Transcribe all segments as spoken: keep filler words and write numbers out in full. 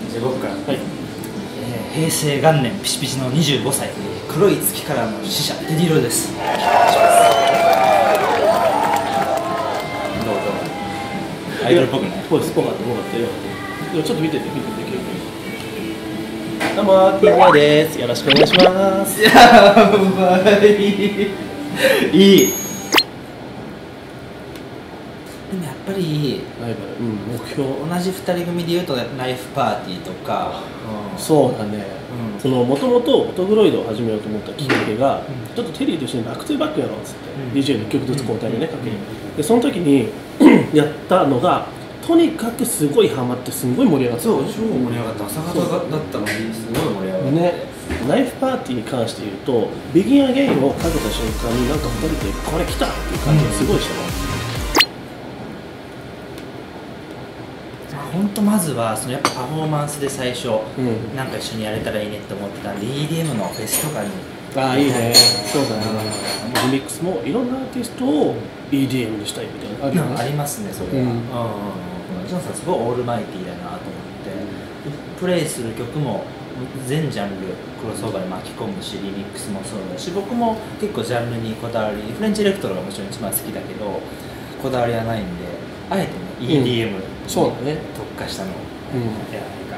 じゃあ僕から、 はい、 えー、平成元年ピシピシのにじゅうごさい、黒い月からの使者テディロです。お願いします。どうどうアイドルっぽくない？ ぽいですぽかったぽかったよ。でもちょっと見てて見ててどうも ティージェー です。よろしくお願いします。 やばいいい。でもやっぱりライバル、うん、目標同じふたり組でいうとライフパーティーとか、 うん、そうだね、うん、そのもともとオトグロイドを始めようと思ったきっかけが、うん、ちょっとテリーと一緒にバックトゥーバックやろうっつって、うん、ディージェー のいっきょくずつ交代でねかける、うん、でその時にやったのがとにかくすごいハマってすごい盛り上がった。 そう超盛り上がった。朝方だったのにすごい盛り上がってね。 ライフパーティーに関して言うとビギンアゲインをかけた瞬間になんかふたりでこれ来たっていう感じがすごいしたの、 うん、本当まずはそのやっぱパフォーマンスで最初、うん、なんか一緒にやれたらいいねって思ってたんで イーディーエム のフェスとかにああいいね、そうだね、リミックスもいろんなアーティストを イーディーエム にしたいみたいな、 うん、ありますねそれは、うんうんうん、ジョンさんすごいオールマイティーだなと思ってプレイする曲も全ジャンルクロスオーバーに巻き込むしリミックスもそうだし僕も結構ジャンルにこだわりフレンチエレクトロがもちろん一番好きだけどこだわりはないんであえてね イーディーエム に特化したのをやらないか、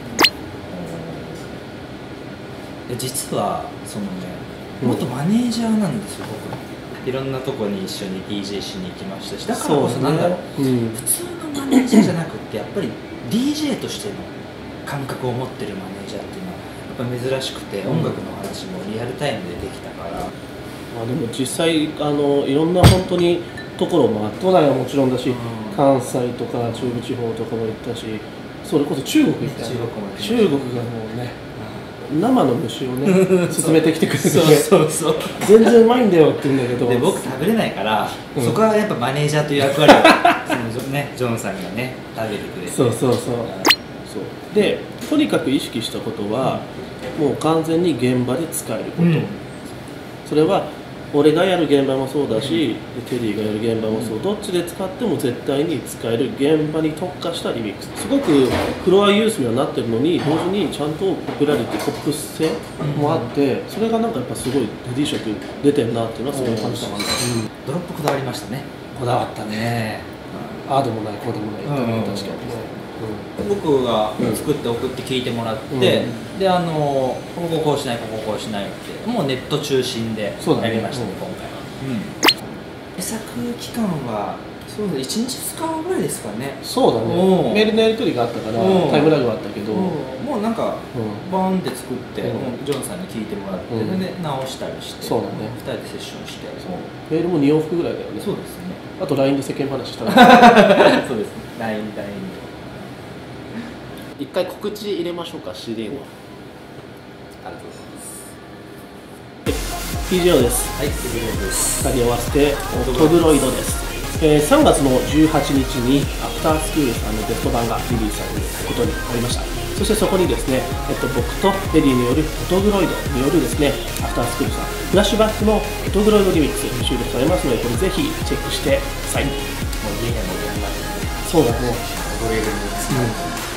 うん、実はそのね元マネージャーなんですよ僕。いろんなとこに一緒に ディージェー しに行きましたしだからこそなんだろう、ね、うん、普通のマネージャーじゃなくってやっぱり ディージェー としての感覚を持ってるマネージャーっていうのはやっぱ珍しくて、うん、音楽の話もリアルタイムでできたから、まあ、でも実際あのいろんな本当にところも都内はもちろんだし、うん、関西とか中部地方とかも行ったしそれこそ中国行ったよ、ね、中国がもうね、うん、生の虫をね勧めてきてくれてそうそうそう全然うまいんだよって言うんだけどで僕食べれないから、うん、そこはやっぱマネージャーという役割をその、ね、ジョンさんがね食べてくれてそうそうそうそうでとにかく意識したことは、うん、もう完全に現場で使えること、うん、それは俺がやる現場もそうだし、うん、テリーがやる現場もそう、うん、どっちで使っても絶対に使える現場に特化したリミックスすごくフロアユースにはなってるのに同時にちゃんとポピュラリティポップス性もあって、うん、それがなんかやっぱすごいテディ色出てるなっていうのはすごい感じたかな、うん、 ドロップこだわりましたね。 こだわったね、うん、ああでもないこうでもない、うん、確かにね。 うん、僕が作って送って聞いてもらって、うん、であのこここうしないこここうしないってもうネット中心でやりましたね、今回は、うん、制作期間はそうだいちにちふつかぐらいですかね。 そうだねメールのやり取りがあったからタイムラグがあったけどもうなんか、うん、バーンって作って、うん、もうジョンさんに聞いてもらって、うん、で直したりしてそうだねふたりでセッションしてメールもに往復ぐらいだよね。 そうですね。 あと ライン で世間話したらそうですね ライン ライン で一回告知入れましょうか シーディー の。 ありがとうございます。 ティージェー です。 はい、ティージェー です。 ふたり合わせてオトグロイドです。えー、さんがつのじゅうはちにちにアフタースクールさんのベスト版がリリースされることになりました。そしてそこにですね、えっと、僕とテリーによるオトグロイドによるですねアフタースクールさんフラッシュバックのオトグロイドリミックス収録されますのでこれぜひチェックしてください。もう家でもやります。 そうだね。 踊れるんです。